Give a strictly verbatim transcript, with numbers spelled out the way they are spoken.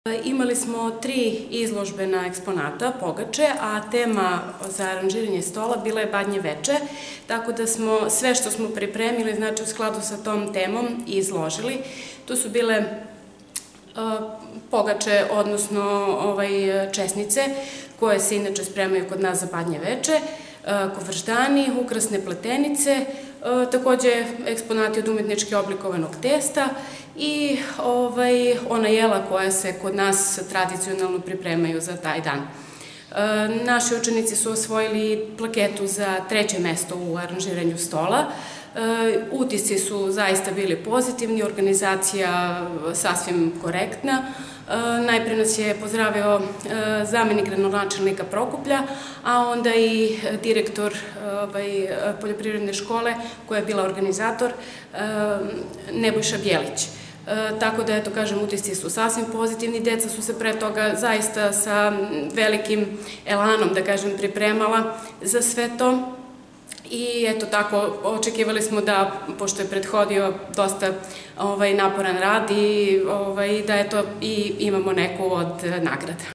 Imali smo tri izložbena eksponata, pogače, a tema za aranžiranje stola bila je Badnje veče, tako da smo sve što smo pripremili, znači u skladu sa tom temom, izložili. Tu su bile pogače, odnosno česnice, koje se inače spremaju kod nas za Badnje veče, kovrždani, ukrasne pletenice, takođe eksponati od umetnički oblikovanog testa i ona jela koja se kod nas tradicionalno pripremaju za taj dan. Naši učenici su osvojili plaketu za treće mesto u aranžiranju stola. Utisci su zaista bili pozitivni, organizacija sasvim korektna. Najpre nas je pozdravio zamenik gradonačelnika Prokuplja, a onda i direktor poljoprivredne škole, koja je bila organizator, Nebojša Bjelić. Tako da, eto, kažem, utisci su sasvim pozitivni. Deca su se pre toga zaista sa velikim elanom, da kažem, pripremala za sve to. I eto tako, očekivali smo da, pošto je prethodio dosta naporan rad, i da eto i imamo neku od nagrada.